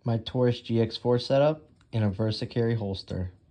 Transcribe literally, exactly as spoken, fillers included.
my Taurus G X four setup in a Versa carry holster.